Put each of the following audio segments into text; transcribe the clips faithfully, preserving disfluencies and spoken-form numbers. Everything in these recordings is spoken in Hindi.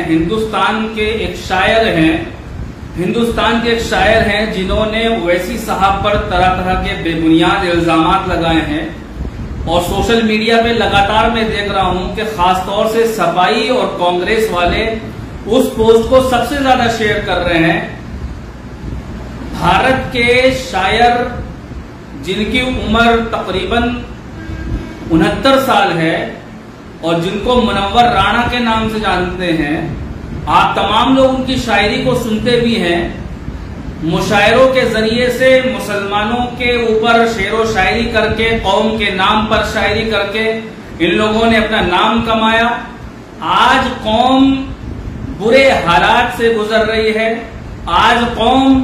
हैं, हिंदुस्तान के एक शायर हैं हिंदुस्तान के एक शायर हैं जिन्होंने ओवैसी साहब पर तरह तरह के बेबुनियाद इल्जामात लगाए हैं और सोशल मीडिया पे लगातार मैं देख रहा हूं कि खासतौर से सपाई और कांग्रेस वाले उस पोस्ट को सबसे ज्यादा शेयर कर रहे हैं। भारत के शायर जिनकी उम्र तकरीबन उनहत्तर साल है और जिनको मुनव्वर राणा के नाम से जानते हैं, आप तमाम लोग उनकी शायरी को सुनते भी हैं। मुशायरों के जरिए से मुसलमानों के ऊपर शेरो शायरी करके, कौम के नाम पर शायरी करके इन लोगों ने अपना नाम कमाया। आज कौम बुरे हालात से गुजर रही है, आज कौम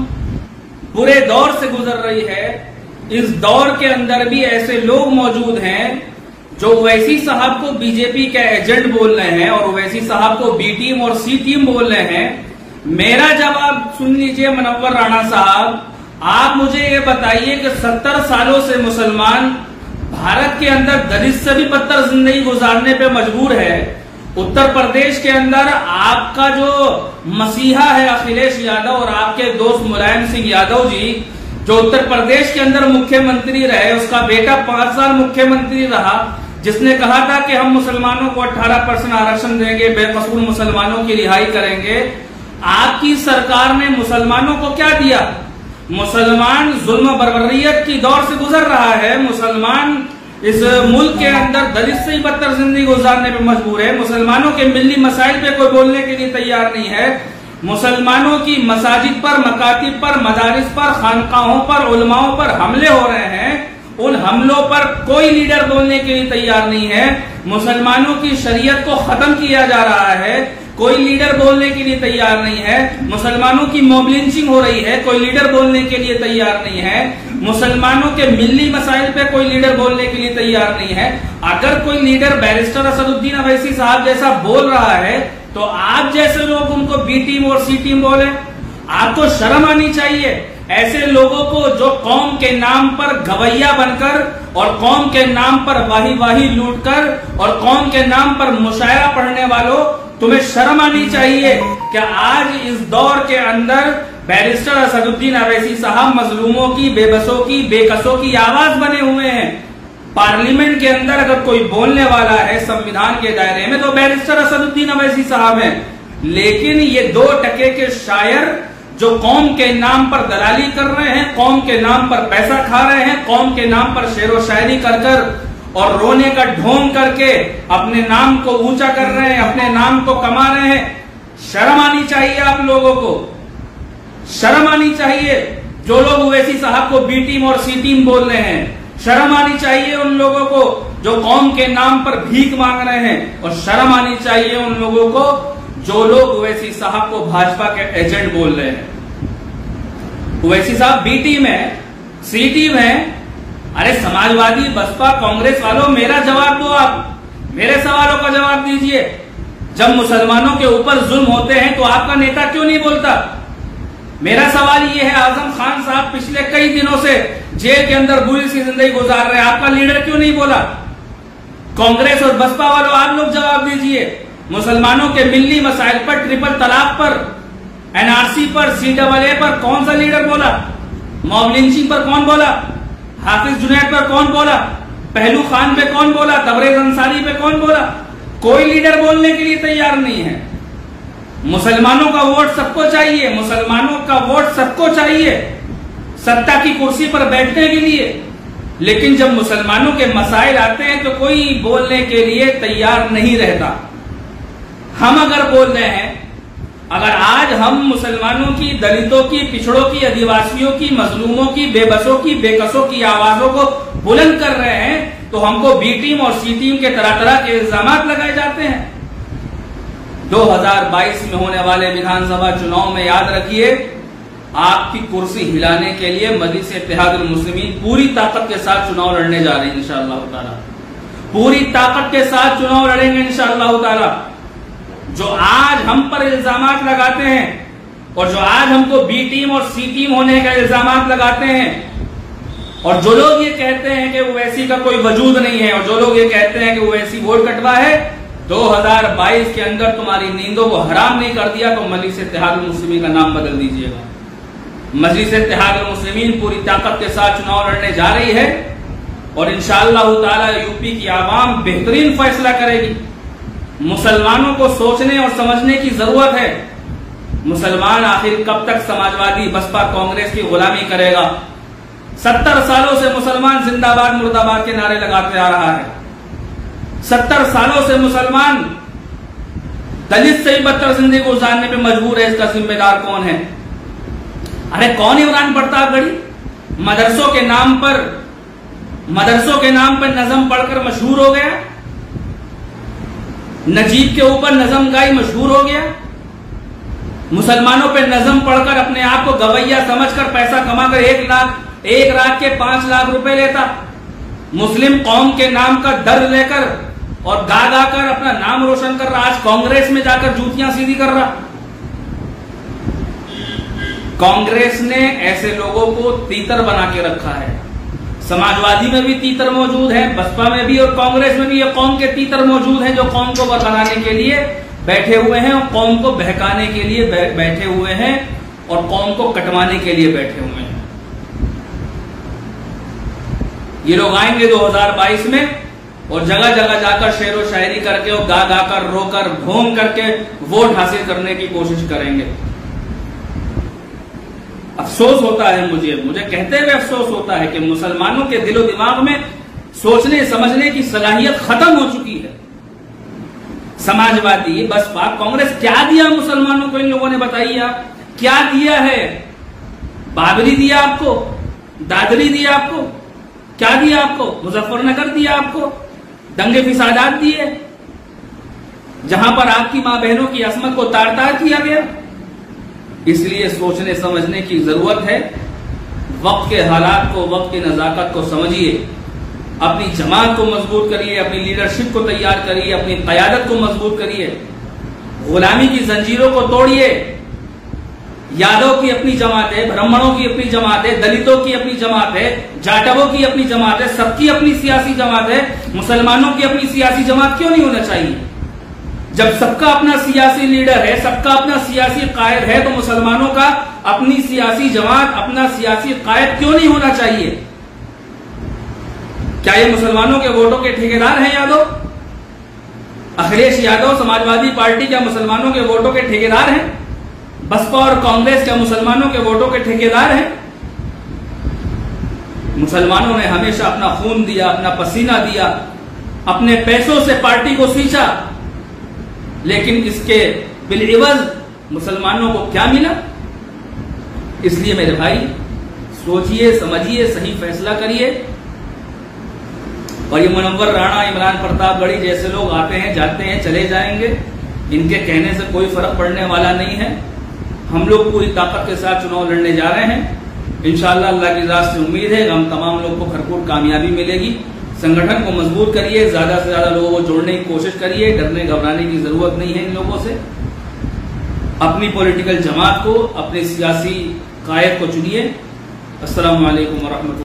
बुरे दौर से गुजर रही है। इस दौर के अंदर भी ऐसे लोग मौजूद हैं जो ओवैसी साहब को बीजेपी का एजेंट बोल रहे हैं और ओवैसी साहब को बी टीम और सी टीम बोल रहे हैं। मेरा जवाब सुन लीजिए मुनव्वर राणा साहब, आप मुझे ये बताइए कि सत्तर सालों से मुसलमान भारत के अंदर दलित से भी बदतर जिंदगी गुजारने पे मजबूर है। उत्तर प्रदेश के अंदर आपका जो मसीहा है अखिलेश यादव और आपके दोस्त मुलायम सिंह यादव जी, जो उत्तर प्रदेश के अंदर मुख्यमंत्री रहे, उसका बेटा पांच साल मुख्यमंत्री रहा, जिसने कहा था कि हम मुसलमानों को अठारह परसेंट आरक्षण देंगे, बेकसूर मुसलमानों की रिहाई करेंगे। आपकी सरकार ने मुसलमानों को क्या दिया? मुसलमान जुल्म बर्बरियत की दौर से गुजर रहा है। मुसलमान इस मुल्क के अंदर दलित से ही बदतर जिंदगी गुजारने पे मजबूर है। मुसलमानों के मिल्ली मसाइल पे कोई बोलने के लिए तैयार नहीं है। मुसलमानों की मसाजिद पर, मकातिब पर, मदारिस पर, खानकाहों पर, उलमाओं पर हमले हो रहे हैं। उन हमलों पर कोई लीडर बोलने के लिए तैयार नहीं है। मुसलमानों की शरीयत को खत्म किया जा रहा है, कोई लीडर बोलने के लिए तैयार नहीं है। मुसलमानों की मॉब लिंचिंग हो रही है, कोई लीडर बोलने के लिए तैयार नहीं है। मुसलमानों के मिल्ली मसाइल पे कोई लीडर बोलने के लिए तैयार नहीं है। अगर कोई लीडर बैरिस्टर असदुद्दीन अवैसी साहब जैसा बोल रहा है तो आप जैसे लोग उनको बी टीम और सी टीम बोले। आपको शर्म आनी चाहिए ऐसे लोगों को जो कौम के नाम पर गवैया बनकर और कौम के नाम पर वाही वाही लूटकर और कौम के नाम पर मुशायरा पढ़ने वालों, तुम्हें शर्म आनी चाहिए कि आज इस दौर के अंदर बैरिस्टर असदुद्दीन अवैसी साहब मजलूमों की, बेबसों की, बेकसों की आवाज बने हुए हैं। पार्लियामेंट के अंदर अगर कोई बोलने वाला है संविधान के दायरे में तो बैरिस्टर असदुद्दीन अवैसी साहब हैं। लेकिन ये दो टके के शायर जो कौम के नाम पर दलाली कर रहे हैं, कौम के नाम पर पैसा खा रहे हैं, कौम के नाम पर शेरो शायरी कर कर और रोने का ढोंग करके अपने नाम को ऊंचा कर रहे हैं, अपने नाम को कमा रहे हैं। शर्म आनी चाहिए आप लोगों को, शर्म आनी चाहिए जो लोग ओवैसी साहब को बी टीम और सी टीम बोल रहे हैं। शर्म आनी चाहिए उन लोगों को जो कौम के नाम पर भीख मांग रहे हैं और शर्म आनी चाहिए उन लोगों को जो लोग ओवैसी साहब को भाजपा के एजेंट बोल रहे हैं। ओवैसी साहब बी टीम है, सी टीम है। अरे समाजवादी, बसपा, कांग्रेस वालों, मेरा जवाब दो, आप मेरे सवालों का जवाब दीजिए। जब मुसलमानों के ऊपर जुल्म होते हैं तो आपका नेता क्यों नहीं बोलता? मेरा सवाल ये है, आजम खान साहब पिछले कई दिनों से जेल के अंदर बुरी सी जिंदगी गुजार रहे हैं, आपका लीडर क्यों नहीं बोला? कांग्रेस और बसपा वालों, आप लोग जवाब दीजिए। मुसलमानों के मिल्ली मसाइल पर, ट्रिपल तलाक पर, एनआरसी पर, सी डबल ए पर कौन सा लीडर बोला? मॉब लिंचिंग पर कौन बोला? हाफिज जुनैद पर कौन बोला? पहलू खान पे कौन बोला? तबरेज अंसारी पे कौन बोला? कोई लीडर बोलने के लिए तैयार नहीं है। मुसलमानों का वोट सबको चाहिए, मुसलमानों का वोट सबको चाहिए सत्ता की कुर्सी पर बैठने के लिए। लेकिन जब मुसलमानों के मसाइल आते हैं तो कोई बोलने के लिए तैयार नहीं रहता। हम अगर बोल रहे हैं, अगर आज हम मुसलमानों की, दलितों की, पिछड़ों की, आदिवासियों की, मजलूमों की, बेबसों की, बेकसों की आवाजों को बुलंद कर रहे हैं तो हमको बी टीम और सी टीम के तरह तरह के इल्जामात लगाए जाते हैं। दो हज़ार बाईस में होने वाले विधानसभा चुनाव में याद रखिए, आपकी कुर्सी हिलाने के लिए मजलिस इत्तेहादुल मुस्लिमीन पूरी ताकत के साथ चुनाव लड़ने जा रही है इंशाअल्लाह ताला। पूरी ताकत के साथ चुनाव लड़ेंगे इंशाअल्लाह ताला। जो आज हम पर इल्जामात लगाते हैं और जो आज हमको बी टीम और सी टीम होने का इल्जामात लगाते हैं और जो लोग ये कहते हैं कि ओवैसी का कोई वजूद नहीं है और जो लोग ये कहते हैं कि ओवैसी वोट कटवा है, दो हज़ार बाईस के अंदर तुम्हारी नींदों को हराम नहीं कर दिया तो मजलिस इत्तेहादुल मुस्लिमीन का नाम बदल दीजिएगा। मजलिस इत्तेहादुल मुस्लिमीन पूरी ताकत के साथ चुनाव लड़ने जा रही है और इंशाअल्लाह ताला यूपी की आवाम बेहतरीन फैसला करेगी। मुसलमानों को सोचने और समझने की जरूरत है। मुसलमान आखिर कब तक समाजवादी बसपा कांग्रेस की गुलामी करेगा? सत्तर सालों से मुसलमान जिंदाबाद मुर्दाबाद के नारे लगाते आ रहा है। सत्तर सालों से मुसलमान दलित से ही बदतर जिंदगी गुजारने पे मजबूर है। इसका जिम्मेदार कौन है? अरे कौन इमरान प्रतापगढ़ी? मदरसों के नाम पर मदरसों के नाम पर नज़म पढ़कर मशहूर हो गया। नजीब के ऊपर नज़म गाई मशहूर हो गया। मुसलमानों पे नज़म पढ़कर अपने आप को गवैया समझकर पैसा कमाकर एक लाख एक रात के पांच लाख रुपए लेता। मुस्लिम कौम के नाम का दर्द लेकर और गा गा कर अपना नाम रोशन कर रहा। आज कांग्रेस में जाकर जूतियां सीधी कर रहा। कांग्रेस ने ऐसे लोगों को तीतर बना के रखा है। समाजवादी में भी तीतर मौजूद है, बसपा में भी और कांग्रेस में भी ये कौम के तीतर मौजूद हैं जो कौम को बनाने के लिए बैठे हुए हैं और कौम को बहकाने के लिए बैठे हुए हैं और कौम को कटवाने के लिए बैठे हुए हैं। ये लोग आएंगे दो हज़ार बाईस में और जगह जगह जाकर शेर व शायरी करके और गा गा कर रोकर घूम करके वोट हासिल करने की कोशिश करेंगे। अफसोस होता है मुझे मुझे कहते हुए अफसोस होता है कि मुसलमानों के दिलो दिमाग में सोचने समझने की सलाहियत खत्म हो चुकी है। समाजवादी बसपा कांग्रेस क्या दिया मुसलमानों को? इन लोगों ने बताइए आप क्या दिया है? बाबरी दिया आपको? दादरी दिया आपको? क्या दिया आपको? मुजफ्फरनगर दिया आपको? दंगे फिसादात दिए जहां पर आपकी मां बहनों की असमत को तार तार किया गया। इसलिए सोचने समझने की जरूरत है। वक्त के हालात को, वक्त की नजाकत को समझिए। अपनी जमात को मजबूत करिए, अपनी लीडरशिप को तैयार करिए, अपनी क़यादत को मजबूत करिए। गुलामी की जंजीरों को तोड़िए। यादव की अपनी जमात है, ब्राह्मणों की अपनी जमात है, दलितों की अपनी जमात है, जाटवों की अपनी जमात है, सबकी अपनी सियासी जमात है। मुसलमानों की अपनी सियासी जमात क्यों नहीं होना चाहिए? जब सबका अपना सियासी लीडर है, सबका अपना सियासी कायद है, तो मुसलमानों का अपनी सियासी जमात, अपना सियासी कायद क्यों नहीं होना चाहिए? क्या ये मुसलमानों के वोटों के ठेकेदार हैं यादव? अखिलेश यादव समाजवादी पार्टी क्या मुसलमानों के वोटों के ठेकेदार हैं? बसपा और कांग्रेस क्या मुसलमानों के वोटों के ठेकेदार हैं? मुसलमानों ने हमेशा अपना खून दिया, अपना पसीना दिया, अपने पैसों से पार्टी को सींचा, लेकिन इसके बिलइवज मुसलमानों को क्या मिला? इसलिए मेरे भाई सोचिए, समझिए, सही फैसला करिए। और ये मुनव्वर राणा, इमरान प्रतापगढ़ी जैसे लोग आते हैं, जाते हैं, चले जाएंगे। इनके कहने से कोई फर्क पड़ने वाला नहीं है। हम लोग पूरी ताकत के साथ चुनाव लड़ने जा रहे हैं। इंशाअल्लाह अल्लाह की राह से उम्मीद है हम तमाम लोग को भरपूर कामयाबी मिलेगी। संगठन को मजबूत करिए, ज्यादा से ज्यादा लोगों को जोड़ने की कोशिश करिए। डरने घबराने की जरूरत नहीं है इन लोगों से। अपनी पॉलिटिकल जमात को, अपने सियासी कायद को चुनिए। अस्सलामु अलैकुम व रहमतुल्लाह।